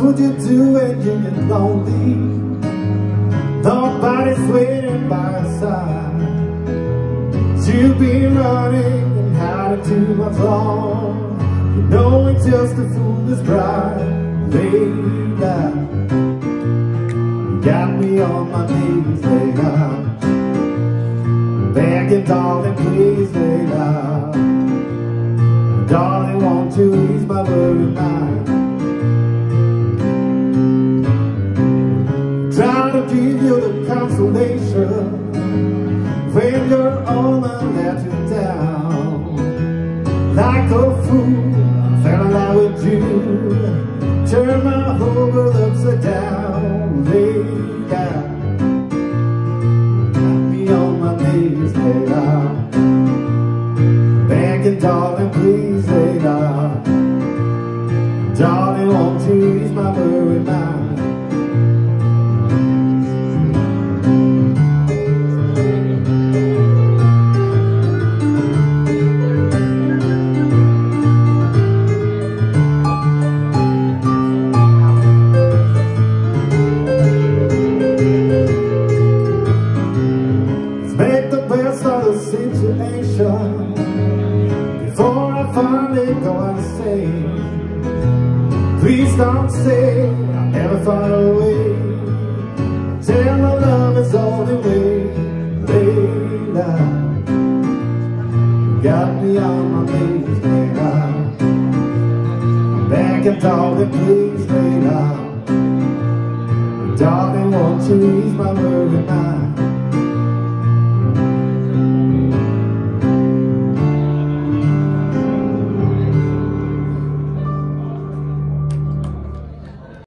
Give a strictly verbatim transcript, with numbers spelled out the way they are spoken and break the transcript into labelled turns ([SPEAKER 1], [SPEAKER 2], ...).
[SPEAKER 1] would you do when you get lonely? Nobody's waiting by your side. You've been running and hiding too much long. You know it's just a foolish bride. Layla, you got me on my knees, Layla, begging, darling, please, Layla. Darling, won't you ease my worried mind? Trying to give you the consolation when you're all I let you down. Like a fool, I fell in love with you, turn my whole world upside down. Layla, got me on my knees, Layla, begging, darling, please, Layla. Darling, won't you ease my worried mind? Make the best of the situation before I finally go insane. Please don't say I'll never find a way. Tell my love is all the way. Layla, you got me on my knees, Layla, begging, darling, please, Layla. Darling, won't you ease my worried mind?